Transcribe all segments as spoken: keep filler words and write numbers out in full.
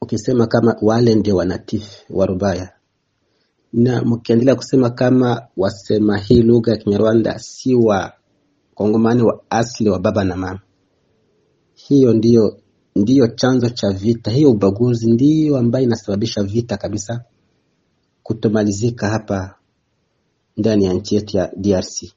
ukisema kama wale ndio wanatifu wa Rubaya, na mkiendelea kusema kama wasema hii lugha ya Kinyarwanda si wa Kongomani wa asili wa baba na mama, hiyo ndiyo ndiyo chanzo cha vita. Hiyo ubaguzi ndiyo ambayo inasababisha vita kabisa kutomalizika hapa ndani ya nchi yetu ya D R C.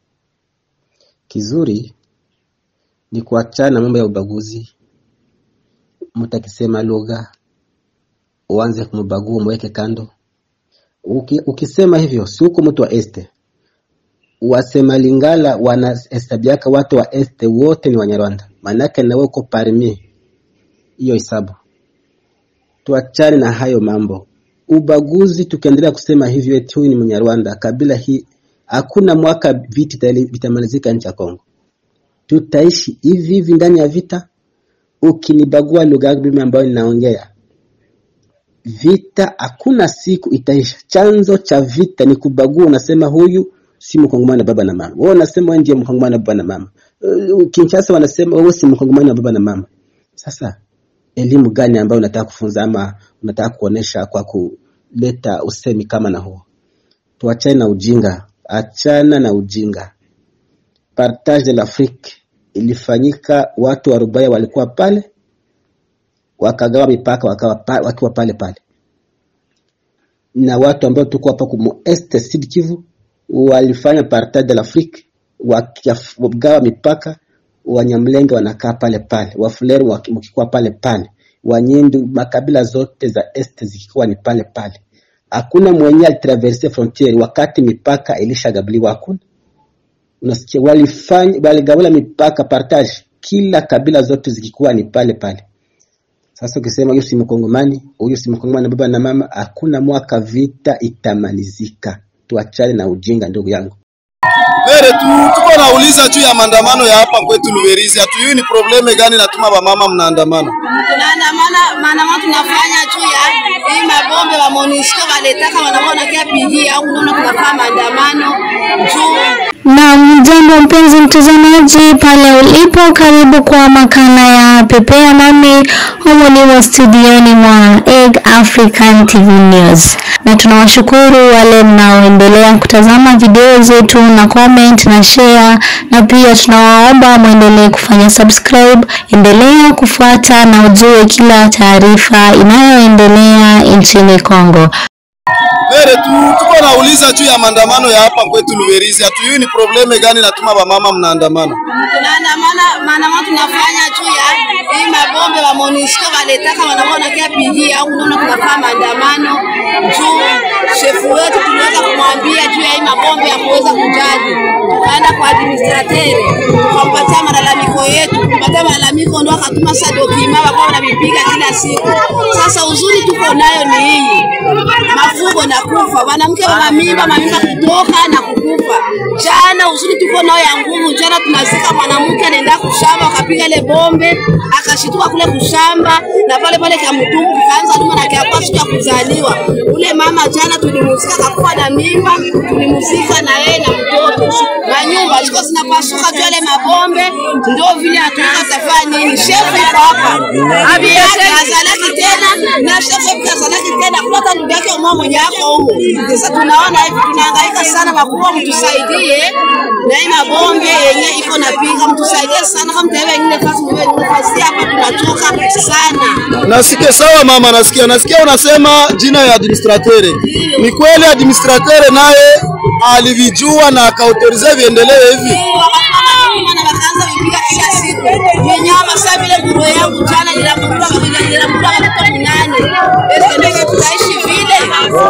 Kizuri ni kuachana mambo ya ubaguzi. Mtakisema lugha uanze kumbagua, mweke kando. Uki, ukisema hivyo si huko mtu wa este. Wasema Lingala wanahesabiaka watu wa este wote ni Wanyarwanda. Manake na wako parmi hiyo hesabu. Tuachane na hayo mambo. Ubaguzi tukiendelea kusema hivyo eti huyu ni Mnyarwanda, kabila hii, hakuna mwaka vita vitamalizika nchi ya Kongo. Tutaishi hivi hivi ndani ya vita. Ukinibagua lugha yangu ambayo ninaongea, vita hakuna siku itaisha. Chanzo cha vita ni kubagua. Unasema huyu si Mkongomani baba na mama. Wewe unasema wewe ndiye Mkongomani baba na mama. Kinshasa wanasema wewe si Mkongomani baba na mama. Sasa elimu gani ambayo unataka kufunza ama unataka kuonesha kwa kuleta usemi kama na huo? Tuachane na ujinga, achana na ujinga. Partage de l'Afrique ilifanyika, watu wa Rubaya walikuwa pale, wakagawa mipaka wakawa wakiwa pale pale. Na watu ambao tuko hapa kumu Est Sud Kivu walifanya partage de l'Afrique, wakagawa mipaka, Wanyamlenge wanakaa pale pale, Wafuleru wakikuwa pale pale, Wanyendu, makabila zote za Est zikikuwa ni pale pale. Hakuna mwenye alitraverse frontiere wakati mipaka ilishagabliwa. Hakuna. Unasikia walifanya waligawala mipaka partage, kila kabila zote zikikuwa ni pale pale. Sasa ukisema huyu si Mkongomani, huyu si Mkongomani baba na mama, hakuna mwaka vita itamalizika. Tuachane na ujinga ndugu yangu. Bere tu tuko nauliza juu ya maandamano ya hapa kwetu Luberizi. Hatujui ni probleme gani natuma ba mama mnaandamana. Tunaandamana maana tunafanya juu ya hii mabombe wa Monisco waletaka wanaona kia pigia au unaona tunafanya maandamano juu. Na mjambo mpenzi mtazamaji pale ulipo, karibu kwa makala ya Pepea Nami humu ni studioni mwa Egg African T V News. Na tunawashukuru wale mnaoendelea kutazama video zetu na comment na share, na pia tunawaomba muendelee kufanya subscribe. Endelea kufuata na ujue kila taarifa inayoendelea nchini Kongo. Bere tu tuko nauliza juu ya maandamano ya hapa kwetu Luberizi. Hatujui ni probleme gani natuma ba mama mnaandamana. Tunaandamana maana tunafanya juu ya hii mabombe wa Monisco waletaka wanaona kia pigia au unaona tunafanya maandamano juu. Shefu wetu tuliweza kumwambia juu ya hii mabombe ya kuweza kujaji. Tukaenda kwa administrateur tukampatia malalamiko yetu, tukampatia malalamiko ndio akatuma sa document wako wanabipiga kila siku. Sasa uzuri tuko nayo ni hii, mafugo na kufa, wanamke wa mimba mamimba kutoka na kukufa. Jana uzuri tuko nayo ya nguvu, jana tunazika mwanamke anaenda kushamba, akapiga ile bombe akashituka kule kushamba, na pale pale kama mtumbu kaanza duma na kiapo siku ya kuzaliwa. Ule mama jana tulimuzika akakuwa na mimba, tulimuzika na yeye na mtoto. Na nyumba ziko zinapasuka juu ile mabombe, ndio vile hatuweza kufanya nini. Shefu yuko hapa. Abi yake azalaki tena na shefu kazalaki tena kuleta ndugu yake mmoja mwenye yako huko. Sasa tunaona hivi tunahangaika sana, wakubwa mtusaidie na hii mabombe yenyewe iko na piga, mtusaidie sana kama mtaelewa ingine fasi mwe nafasi hapa tunachoka sana. Nasikia sawa mama, nasikia nasikia unasema jina ya administrateur. Ni kweli administrateur naye alivijua na akaautorize viendelee hivi? Maana wakaanza kupiga kila siku. Nyama sasa vile nguo yangu jana nilamkula nilamkula watoto nane. Ese tutaishi vile.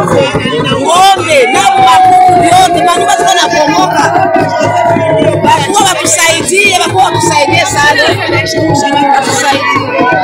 Ngombe na makuku yote manyumba ziko na pomoka. Bako watusaidie, bako watusaidie sana. Watusaidie.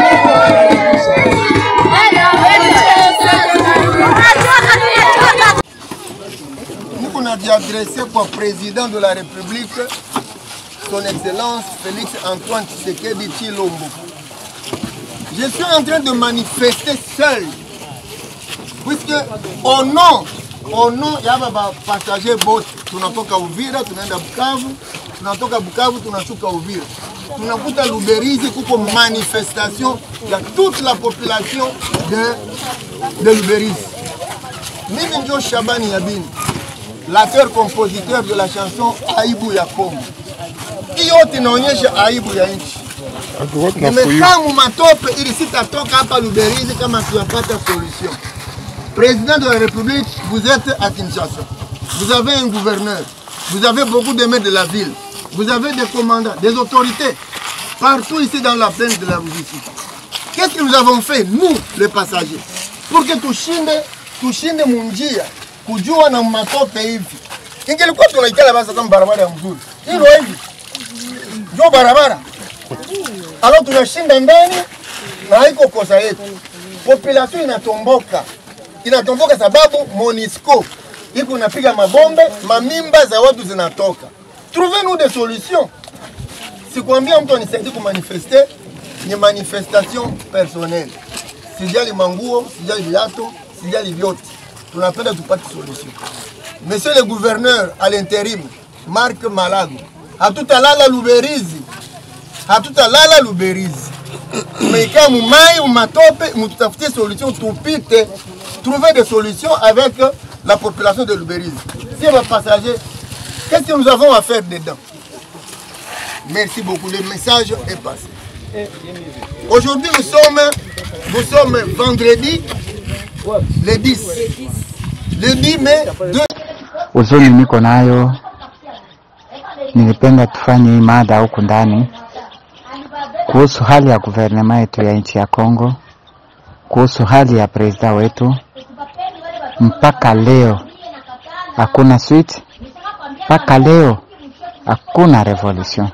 On a adressé pour président de la République, son Excellence Félix Antoine Tshisekedi Tshilombo. Je suis en train de manifester seul, puisque au nom, au nom, il y a partager bote. Tunatoka Uvira, tunaenda Bukavu, tunatoka Bukavu, tunashuka Uvira. tunakuta Luberizi kuko manifestation ya toute la population de, de Luberizi. Mimi ndio Shabani Yabini, l'auteur-compositeur de la chanson Aibu ya Kongo. Hiyo inaonyesha aibu ya nchi. Nimekaa matope ili sitatoka hapa Luberizi kama tuyapata solution. Président de la République, vous êtes à Kinshasa. Vous avez un gouverneur. Vous avez beaucoup de maires de la ville. Vous avez des commandants, des autorités. Partout ici dans la plaine de la Ruzizi. Qu'est-ce que nous avons fait, nous, les passagers, pour que tushinde, tushinde munjia, kujua na matope hivi. Ingelikuwa tunaikala basi kama barabara ya mzuri. Hilo hivi. Ndio barabara. Alors tunashinda ndani na haiko kosa yetu. Population inatomboka. Inatomboka sababu Monisco iko napiga mabombe, mamimba za watu zinatoka. Trouvez-nous des solutions. Sikwambia mtu anisaidie kumanifester, ni manifestation personnelle. Sijali manguo, sijali viatu, sijali vyote. Tunapenda tupate solution. Monsieur le gouverneur à l'intérim, Marc Malago, hatutalala Luberizi. Hatutalala Luberizi. Tumeikaa mumai, umatope, mututafutie solution tupite. Trouver des solutions avec la population de Luberizi. Si les passagers, qu'est-ce que nous avons à faire dedans? Merci beaucoup, le message est passé. Aujourd'hui nous sommes, nous sommes vendredi, le dix. Le dix mai deux. Uzuni niko nayo, nilipenda tufanye hii mada huku ndani kuhusu hali ya guvernema yetu ya nchi ya Kongo, kuhusu hali ya president wetu. Mpaka leo hakuna switch, mpaka leo hakuna revolution,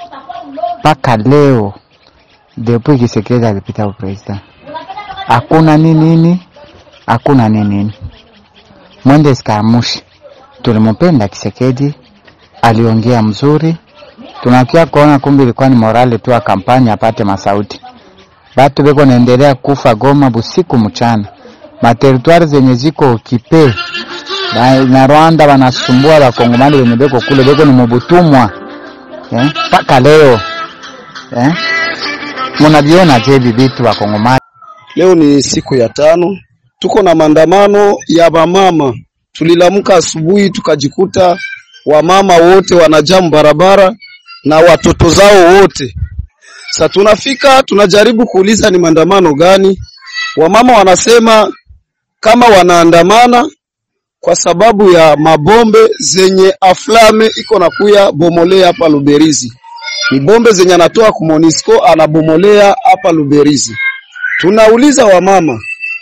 mpaka leo depuis Tshisekedi alipita president hakuna nini nini, hakuna nini nini. Mwende Skamushi tulimpenda Tshisekedi, aliongea mzuri, tunakia kuona kumbi ilikuwa ni morale tu ya kampanya apate masauti. Batu beko naendelea kufa Goma busiku mchana. Materitwari zenye ziko kipe na, na Rwanda wanasumbua wakongomani wenye beko kule, beko ni mubutumwa eh, paka leo eh. Munaviona je vitu wakongomani? Leo ni siku ya tano, tuko na maandamano ya wamama. Tulilamuka asubuhi tukajikuta wamama wote wanajamu barabara na watoto zao wote. Sasa tunafika tunajaribu kuuliza ni maandamano gani. Wamama wanasema kama wanaandamana kwa sababu ya mabombe zenye aflame iko na kuya bomolea hapa Luberizi. Ni bombe zenye anatoa ku Monisco anabomolea hapa Luberizi. Tunauliza wamama,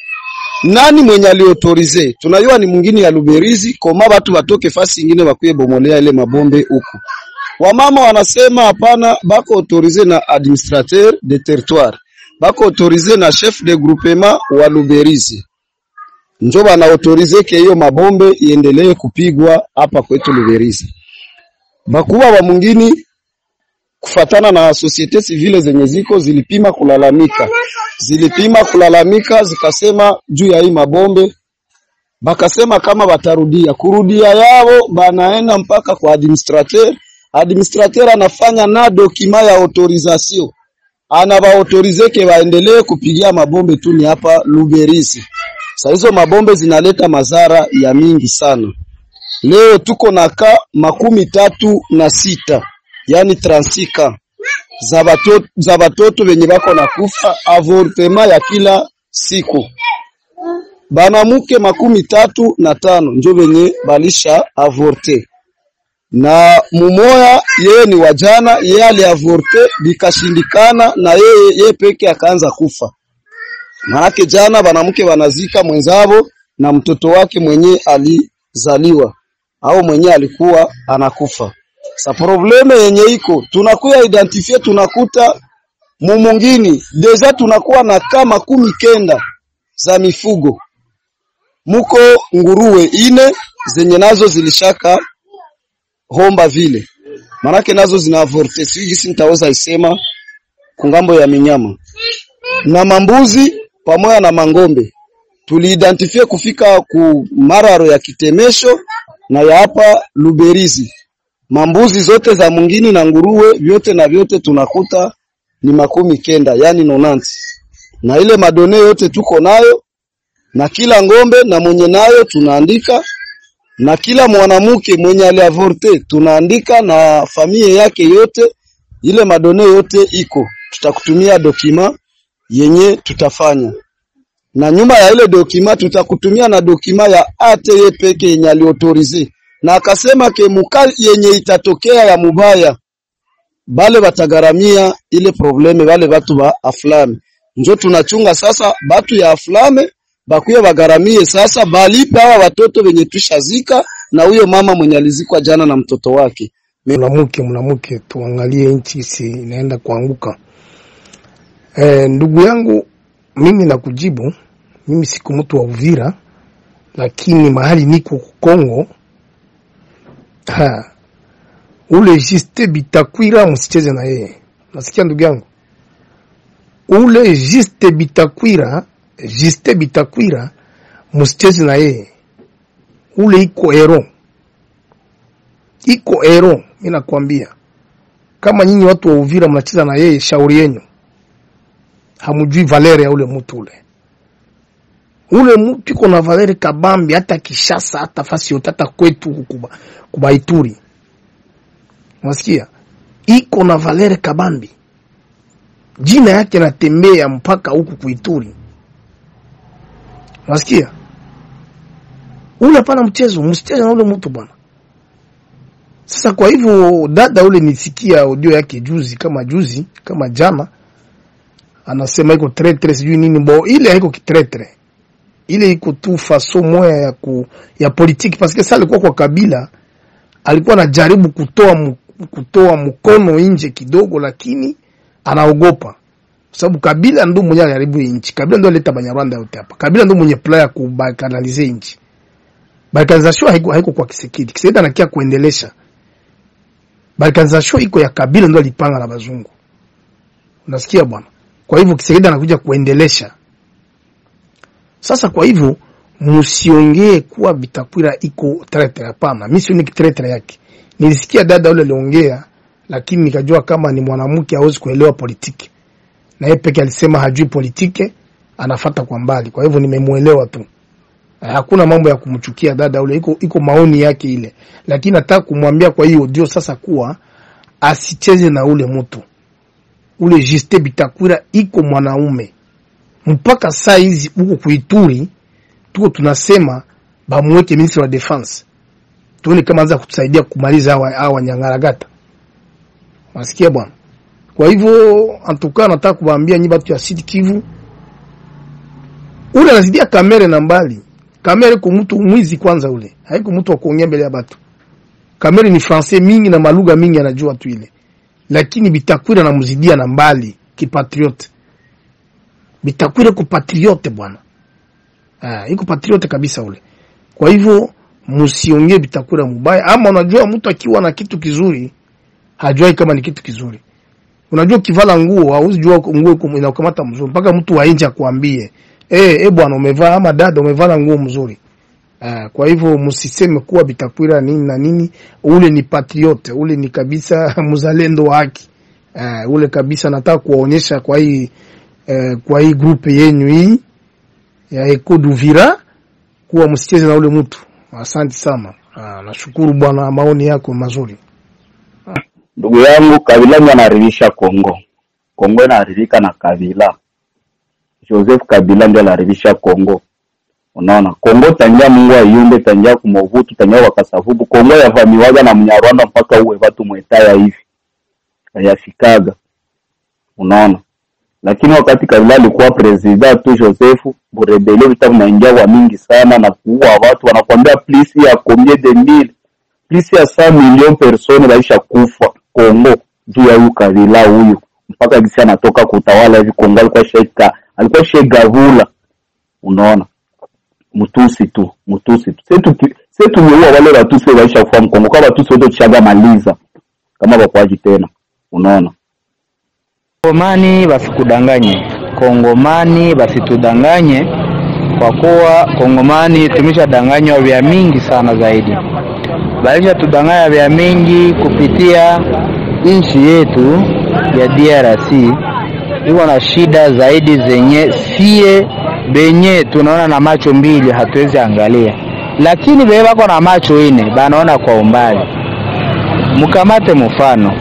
nani mwenye aliautorize? Tunajua ni mwingine ya Luberizi, koma watu watoke fasi nyingine wakuye bomolea ile mabombe huko. Wamama wanasema hapana, bako autorize na administrateur de territoire, bako autorize na chef de groupement wa Luberizi. Njo bana autorize ke hiyo mabombe iendelee kupigwa hapa kwetu Luberizi. Bakuwa wa mwingine kufatana na societe civile zenye ziko zilipima kulalamika. Zilipima kulalamika zikasema juu ya hii mabombe, bakasema kama batarudia. Kurudia yao banaenda mpaka kwa administrateur. Administrateur anafanya na dokima ya autorisation. Anaba autorize ke waendelee kupigia mabombe tu ni hapa Luberizi. Sasa hizo mabombe zinaleta madhara ya mingi sana. Leo tuko na ka makumi tatu na sita, yani transika za batoto za batoto wenye bako na kufa avortement ya kila siku. Banamuke makumi tatu na tano njo wenye balisha avorte. Na mumoya yeye ni wajana, yeye aliavorte bikashindikana na yeye yeye peke akaanza kufa. Maana jana banamuke wanazika mwenzao na mtoto wake mwenye alizaliwa au mwenye alikuwa anakufa. Sa probleme yenye iko tunakuya identify, tunakuta mumungini deja tunakuwa na kama kumi kenda za mifugo. Muko nguruwe ine zenye nazo zilishaka homba vile, manake nazo zina avorte, siji sintaweza isema kungambo ya minyama. Na mambuzi pamoja na mangombe tuliidentify kufika ku mararo ya Kitemesho na ya hapa Luberizi. mambuzi zote za mwingine na nguruwe vyote na vyote tunakuta ni makumi kenda, yani nonanti. Na ile madone yote tuko nayo, na kila ngombe na mwenye nayo tunaandika, na kila mwanamke mwenye aliavorte tunaandika, na familia yake yote, ile madone yote iko. Tutakutumia dokima yenye tutafanya. Na nyuma ya ile dokima tutakutumia na dokima ya ate peke yenye aliautorize. Na akasema ke mukali yenye itatokea ya mubaya, bale batagaramia ile probleme bale batu ba aflame. Njo tunachunga sasa batu ya aflame bakuye bagaramie sasa balipe hawa watoto wenye tushazika na huyo mama mwenye alizikwa jana na mtoto wake. Mnamuke mnamuke tuangalie nchi si inaenda kuanguka. E, ndugu yangu mimi nakujibu, mimi siku mtu wa Uvira, lakini mahali niko Kongo, ha, ule Juste Bitakwira msicheze na yeye. Nasikia ndugu yangu? Ule Juste Bitakwira, Juste Bitakwira msicheze na yeye. Ule iko hero. Iko hero, mimi nakwambia. Kama nyinyi watu wa Uvira mnacheza na yeye, shauri yenu. Hamujui valere ya ule mtu ule. Ule mtu iko na valere kabambi, hata Kishasa, hata fasi yote, hata kwetu kuba, kuba Ituri. Unasikia? Iko na valere kabambi. Jina yake natembea mpaka huku kuituri. Unasikia? Ule hapana mchezo, msicheze na ule mtu bwana. Sasa kwa hivyo dada ule nisikia audio yake juzi kama juzi, kama jana, anasema iko tretre sijui nini bo, ile haiko kitretre. Ile iko tu faso moya ya ku, ya politiki, paske sasa alikuwa kwa Kabila, alikuwa anajaribu kutoa mu, kutoa mkono nje kidogo, lakini anaogopa. Sababu Kabila ndo mwenye aliharibu nchi. Kabila ndo aleta Banyarwanda yote hapa. Kabila ndo mwenye plan ya kubalkanize nchi. Balkanization haiko haiko kwa Kisekedi. Kisekedi anakia kuendelesha. Balkanization iko ya Kabila ndo alipanga na bazungu. Unasikia bwana? Kwa hivyo Kisekedi anakuja kuendelesha. Sasa kwa hivyo msiongee kuwa Bitakwira iko tretre, hapana. Mimi sio ni tretre yake. Nilisikia dada yule aliongea, lakini nikajua kama ni mwanamke hawezi kuelewa politiki. Na yeye peke alisema hajui politiki, anafuata kwa mbali. Kwa hivyo nimemuelewa tu. Hakuna mambo ya kumchukia dada yule, iko iko maoni yake ile. Lakini nataka kumwambia kwa hiyo ndio sasa kuwa asicheze na ule mtu. Ule Juste Bitakwira iko mwanaume. Mpaka saa hizi huko kuituri tuko tunasema bamweke minister wa defense. Tuone kama anza kutusaidia kumaliza hawa hawa Nyangaragata. Masikia bwana. Kwa hivyo antuka nataka kuwaambia nyi watu ya Sud Kivu, ule anazidia kamera na mbali. Kamera kwa mtu mwizi kwanza ule. Haiko mtu wa kuongea mbele ya watu. Kamera ni français mingi na malugha mingi anajua tu ile. Lakini Bitakwira na mzidia na mbali kipatriote. Bitakwira ku patriote bwana. Ah, iko patriote kabisa ule. Kwa hivyo msiongee Bitakwira mbaya, ama unajua mtu akiwa na kitu kizuri hajui kama ni kitu kizuri. Unajua kivala nguo hauzi jua nguo inakamata mzuri mpaka mtu wa nje akwambie eh eh bwana umevaa ama dada umevaa nguo mzuri. Ah, kwa hivyo msiseme kuwa Bitakwira nini na nini, ule ni patriote, ule ni kabisa mzalendo wa haki. Ah, ule kabisa nataka kuwaonyesha kwa hii eh, kwa hii grupe yenu hii ya Eko d'Uvira kuwa msicheze na ule mtu. Asante sana. Ah, nashukuru bwana, maoni yako mazuri. Ndugu yangu, Kabila ndiye anaridhisha Kongo. Kongo inaridhika na Kabila. Joseph Kabila ndiye anaridhisha Kongo. Unaona, Kongo tangia Mungu ayumbe, tangia kumovutu, tangia wakasavubu. Kongo yavamiwaga na Mnyarwanda mpaka uwe watu mwetaya hivi. Hayafikaga. Unaona. Lakini wakati Kabila alikuwa president tu Joseph, burebelio vitabu naingia wa mingi sana na kuua watu, wanakuambia please ya combien de mille, please ya cent millions personnes baisha kufa Kongo juu ya huyu Kabila huyu, mpaka gisi anatoka kutawala hivi Kongo alikuwa sheka, alikuwa shegavula. Unaona, mtusi tu, mtusi tu. Setu setu wewe wale watusi baisha kufa Kongo, kama watusi wote chaga maliza kama bakwaji tena. Unaona, Kongomani basikudanganye, Kongomani basitudanganye, kwa kuwa Kongomani tumeshadanganywa vya mingi sana zaidi. Baisha tudanganya vya mingi kupitia nchi yetu ya D R C. Iko na shida zaidi zenye sie benye tunaona na macho mbili hatuwezi angalia. Lakini bebe wako na macho ine banaona kwa umbali. Mkamate mfano.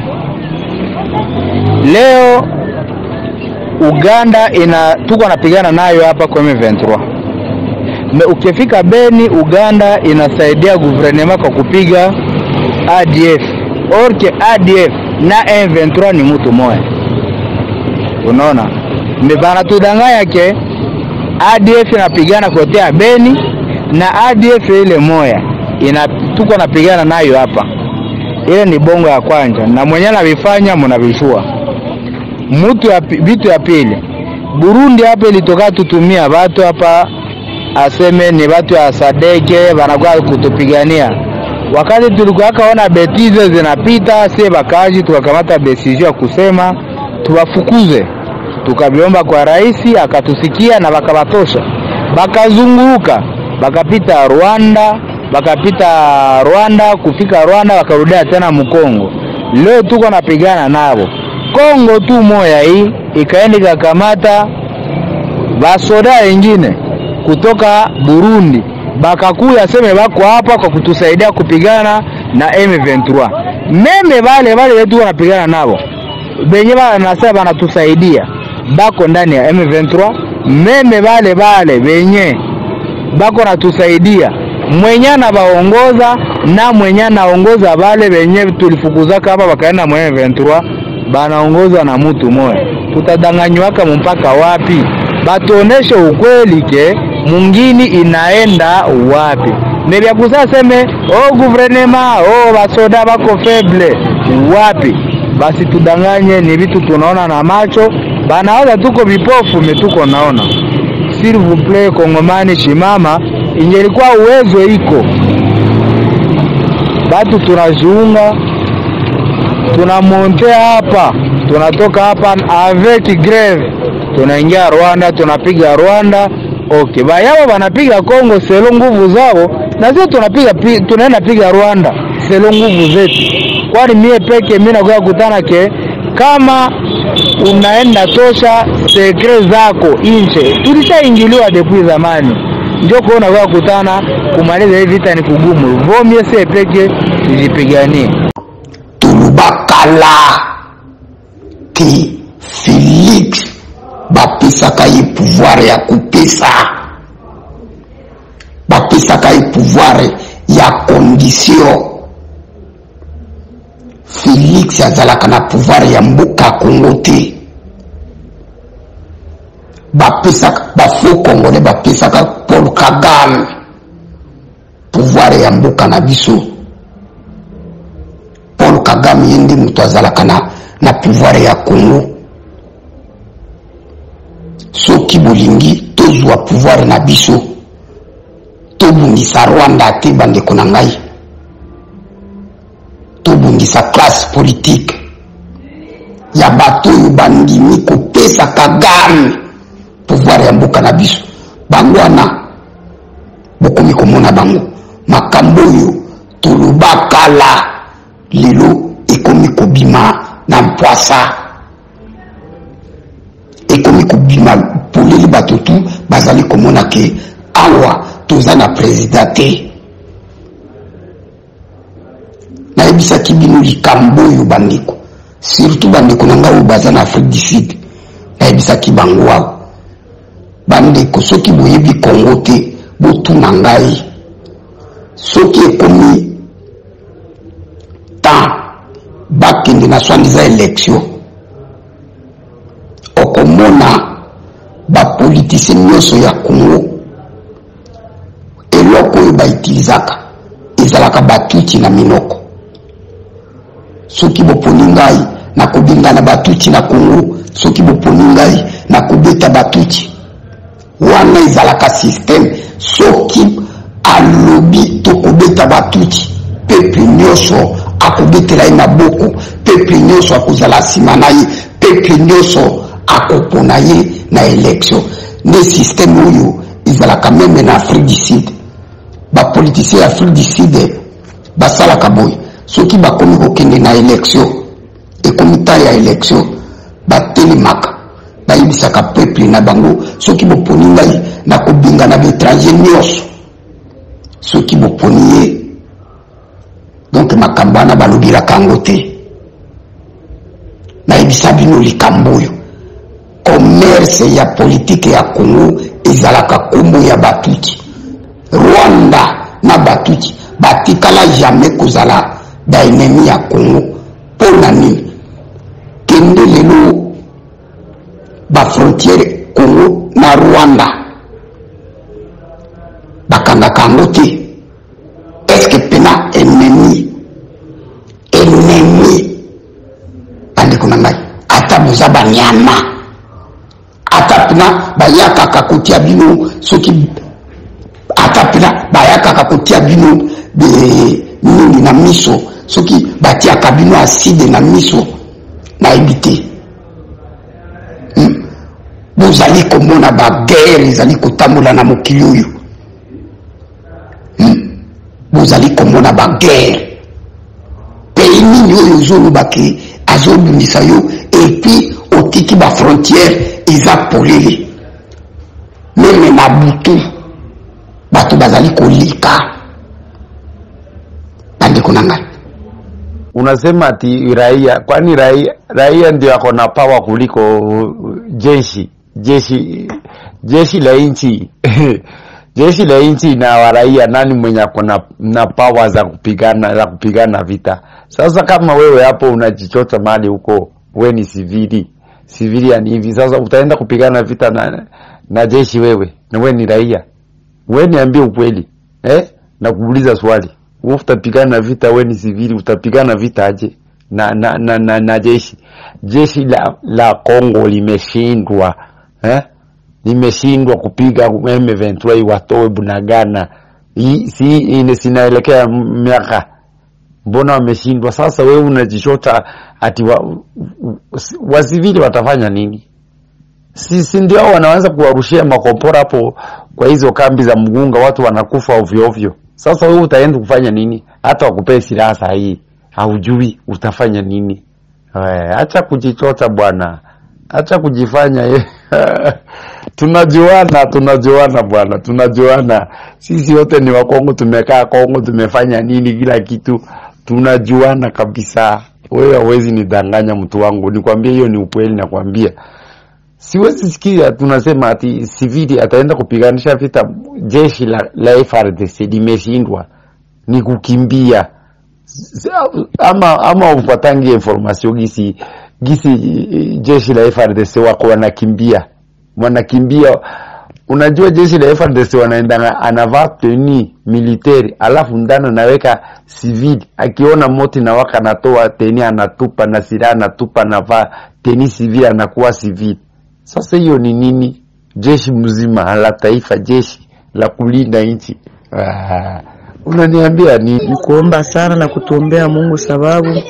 Leo Uganda ina tuko napigana nayo hapa kwa M ishirini na tatu. Me ukifika Beni, Uganda inasaidia guvernema kwa kupiga A D F. Orke A D F na M ishirini na tatu ni mtu moja. Unaona? Mbana tudanganya ke A D F inapigana kotea Beni na A D F ile moja ina tuko napigana nayo hapa. Ile ni bongo ya kwanza na mwenye anavifanya mnavishua. Mtu ya vitu ya pili. Burundi hapa ilitoka tutumia watu hapa aseme ni watu ya Sadeke wanakuwa kutupigania. Wakati tulikuwa kaona betize zinapita, sie bakaji tukakamata decision ya kusema tuwafukuze. Tukabiomba kwa rais akatusikia na bakabatosha. Bakazunguka, bakapita Rwanda, bakapita Rwanda, kufika Rwanda wakarudia tena Mkongo. Leo tuko napigana nabo. Kongo tu moya hii ikaenda kakamata basoda wengine kutoka Burundi. Bakakuya seme bako hapa kwa kutusaidia kupigana na M ishirini na tatu. Meme wale wale wetu wanapigana nabo. Benye bana nasema banatusaidia. Bako ndani ya M ishirini na tatu. Meme wale wale benye bako natusaidia. Mwenye anabaongoza na mwenye anaongoza wale benye tulifukuzaka hapa bakaenda M ishirini na tatu banaongozwa na mtu moja. Tutadanganywaka mpaka wapi? Batuoneshe ukweli ke mungini inaenda wapi. Nebya kusaseme oh guvernema oh basoda bako feble wapi? Basi tudanganye ni vitu tunaona na macho. Banaoza tuko vipofu metuko naona. S'il vous plaît Kongomani shimama, ingelikuwa uwezo iko. Batu tunajiunga, tunamontea hapa, tunatoka hapa avec grève, tunaingia Rwanda, tunapiga Rwanda. Okay, bayao wanapiga Kongo selo nguvu zao, na sisi tunapiga tunaenda piga Rwanda selo nguvu zetu. Kwani mie peke mimi nakuwa kutana ke kama unaenda tosha sekre zako inche. Tulishaingiliwa depuis zamani. Ndio kuona kwa kutana kumaliza hivi vita ni kugumu. Vomie se peke tujipiganie. Tulubakala ki Felix bapesa kai pouvoir ya kupesa. Bapesa kai pouvoir ya condition. Felix azalaka na pouvoir ya mboka Kongo te. Bapesa bafo Congolais bapesa ka Paul Kagame pouvoir ya mboka na biso. Paul Kagame yende mutu azalaka na na pouvoir ya Kongo. Soki bolingi tozwa pouvoir na biso, tobungisa Rwanda te bande konangai. Tobungisa classe politique ya bato yu bandimi kopesa Kagame pouvoir ya mboka na biso. Bangwana bokomi komona bango makambo yo tulubakala lelo ekomi kobima na mpwasa, ekomi kobima poleli bato tu bazali komona ke awa toza na president te. Na ebisa kibino likambo yo bandeko, surtout bandeko na ngao baza na Afrique du Sud. Na ebisa kibango wao bandeko soki boyebi Kongo te botu na ngai. Soki ekomi ta bakende na swandiza election, okomona ba politicien nyonso ya Kongo eloko oyo baitilizaka ezalaka batuti na minoko. Soki boponi ngai na kobingana batuti na Kongo, soki boponi ngai na kobeta batuti, wana ezalaka système. Soki alobi to kobeta batuti, peuple nyonso akobetela ye maboko, peuple nyonso akozala sima na ye, peuple nyonso akopona ye na élection. Ne système oyo ezalaka meme na Afrique du Sud. Ba politicien ya Afrique du Sud basala kaboy soki bakomi kokende na élection ekomita ya élection batelemaka bayibisaka peuple na bango soki boponi ngai na kobinga na étranger nyonso soki boponi ye donc makambo wana balobelaka yango te nayebisa bino likambo oyo commerce ya politike ya Congo ezalaka kombo ya batuti Rwanda na batuti batikala jamais kozala ba ennemi ya Congo pona nini kende lelo ba frontiere Congo na Rwanda bakangaka yango te. Est-ce que pena ennemi ennemi bandeko na ngai ata boza banyama ata pena bayakaka kotia bino soki ata pena bayakaka kotia bino be nini na miso soki batiaka bino acide na miso na ebite hmm. Bozali komona baguerre ezali kotambola na mokili oyo hmm. Bozali komona baguerre pays nini oyo ozolobaki azobundisa yo epi otiki ba frontière eza polele meme na butu bato bazali kolika bandeko na ngai. Unasema ati raia, kwani raia, raia ndio yako na power kuliko jeshi jeshi jeshi la nchi jeshi la nchi na waraia, nani mwenye kuna na power za kupigana za kupigana vita? Sasa kama wewe hapo unajichota mali huko, wewe ni civili civilian hivi, sasa utaenda kupigana vita na na jeshi wewe, na wewe ni raia? Wewe niambie ukweli eh, na kuuliza swali, wewe utapigana vita, wewe ni civili, utapigana vita aje na na na, na, na jeshi? Jeshi la la Kongo limeshindwa eh, limeshindwa kupiga M ishirini watoe Bunagana. Hii si ine sinaelekea miaka, mbona wameshindwa? Sasa wewe unajishota ati wa, wa civili watafanya nini? Si, si ndio wanaanza kuwarushia makompora hapo kwa hizo kambi za Mugunga, watu wanakufa ovyo ovyo. Sasa wewe utaenda kufanya nini? Hata wakupee silaha saa hii haujui utafanya nini. Eh, acha kujichota bwana, acha kujifanya ye. Tunajuana, tunajuana bwana, tunajuana. Sisi wote ni wa Kongo, tumekaa Kongo, tumefanya nini kila kitu, tunajuana kabisa. Wewe hawezi nidanganya mtu wangu, nikwambie hiyo ni ukweli nakwambia. Siwezi sikia tunasema ati civili ataenda kupiganisha vita, jeshi la, la F A R D C limeshindwa, ni kukimbia. Ama ama upatangi information gisi gisi jeshi la F A R D C wako wanakimbia. Wanakimbia. Unajua jeshi la F A R D C wanaenda anavaa teni military, alafu ndani anaweka civil, akiona moti na waka natoa teni anatupa, na silaha anatupa, anavaa teni civil, anakuwa civil. Sasa hiyo ni nini? Jeshi mzima la taifa, jeshi la kulinda nchi. Ah, unaniambia ni ni kuomba sana na kutuombea Mungu, sababu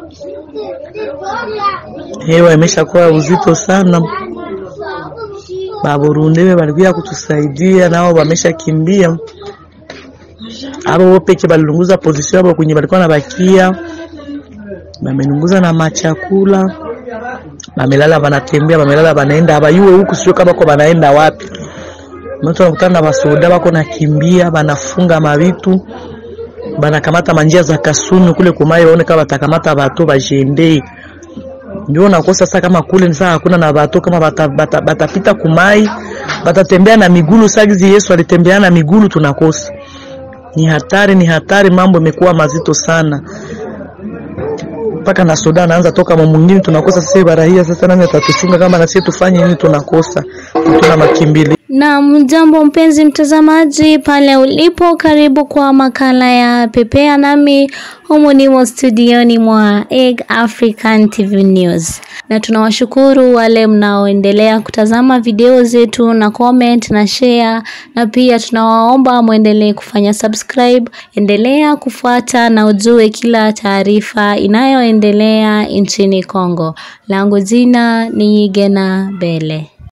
hewa imeshakuwa uzito sana. Baburundewe balikuja kutusaidia, nao wameshakimbia. Hapo wopeke balunguza position hapo kwenye balikuwa nabakia, bamenunguza na machakula, bamelala banatembea, bamelala banaenda abayuwe huku, sio kama kwa banaenda wapi. Mtu anakutana na basoda bako nakimbia, banafunga mavitu, banakamata manjia za kasunu kule kumaye, waone kama batakamata bato bajende. Ndio nakosa sasa kama kule ni saa hakuna na bato, kama batapita bata, bata kumai, batatembea na migulu. Sagizi Yesu alitembea na migulu, tunakosa. Ni hatari, ni hatari, mambo yamekuwa mazito sana. Paka na soda anaanza toka mambo mwingine, tunakosa sasa barahia. Sasa nani atatufunga kama na sisi tufanye nini? Tunakosa, tuna makimbili. Na mjambo mpenzi mtazamaji pale ulipo, karibu kwa makala ya Pepea nami humu nimo studioni mwa Egg African T V News. Na tunawashukuru wale mnaoendelea kutazama video zetu na comment na share, na pia tunawaomba muendelee kufanya subscribe. Endelea kufuata na ujue kila taarifa inayoendelea nchini Kongo. Langu jina ni Gena Bele.